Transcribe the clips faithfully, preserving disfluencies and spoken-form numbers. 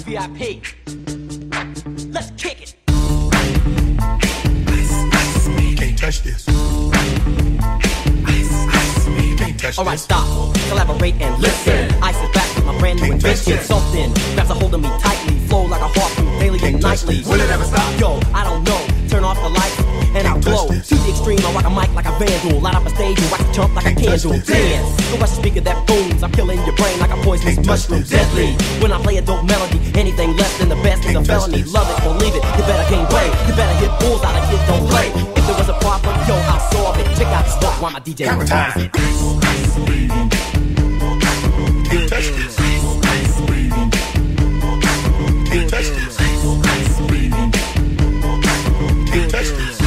V I P. Let's kick it. Can't touch this. Can't touch Alright, this. stop, collaborate and listen. I sit back with my brand new Can't touch invention. this. Something grabs a hold of me tightly, flow like a harpoon daily and Can't touch nightly. this. Will it ever stop? Yo, I don't know. Turn off the lights and I'll Can't touch glow. this. To the extreme, I rock a mic like a vandal. Light up a stage and wax a chump like a Can't touch candle. this. Dance, go watch the speaker that booms. I'm killing your brain like a poisonous Can't touch mushroom. this. Deadly. When I play a dope melody, anything less than the best is a Can't touch felony. this. Love it or leave it. You better gain weight. You better hit bulls out of kid don't play. If there was a problem, yo, I'll solve it. Check out the stuff while my D J Count revolves time. it. Can't touch this. Can't touch this. Can't touch this.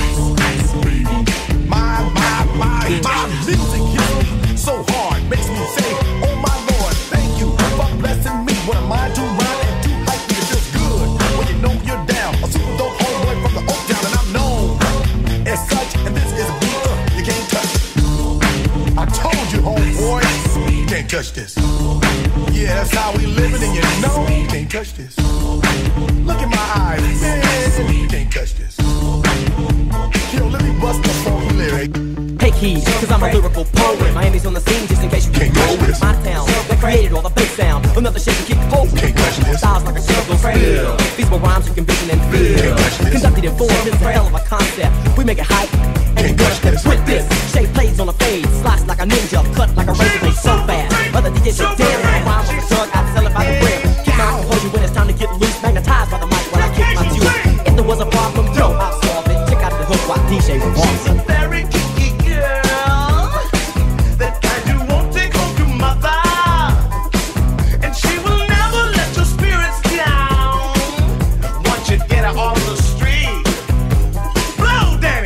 My, my, my, my music hits me so hard, makes me say, oh my Lord, thank you for blessing me. What am I to rhyme and too hype me? It feels good when you know you're down. A super dope homeboy from the Oak Town, and I'm known as such. And this is a beat uh, you can't touch. I told you, homeboy, you can't touch this. Yeah, that's how we living, and you know you can't touch this. Look in my eyes, man, you can't touch this. Yo, let me bust the funky lyric. Take heed, cause I'm a lyrical poet. Miami's on the scene just in case you Can't didn't know touch it. this. My town, that created all the bass sound. Another shake to keep hope. Can't touch this. Styles like a chemical spill. Feasible rhymes you can vision and feel. Can't touch this. Conducted in form, this is a hell of a concept. We make it hype and Can't you touch gonna this. with this. Shape plays on a fade, slice like a ninja, cut like a razor blade so fast. Other D Js are dead, and I rhyme with a drug, I sell it by the gram. Keep my composure when it's time to get loose, magnetized by the mic while I kick my tune. If there was a problem, yo, I'll solve it. Check out the hook while D J revolves it. Very kinky girl, that kind you won't take home to mother, and she will never let your spirits down. Once you get her off the street, blow, Danny.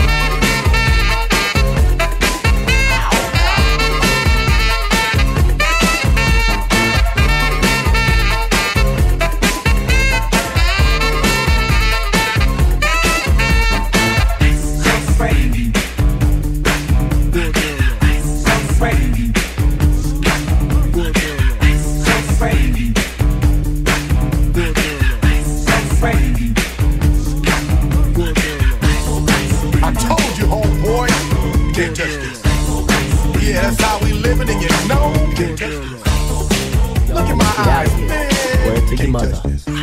I told you, homeboy, you can't touch this. Yeah, that's how we living, and you know you can't touch this. Look in my Get out eyes, of here. man, Word to your can't mother. touch this.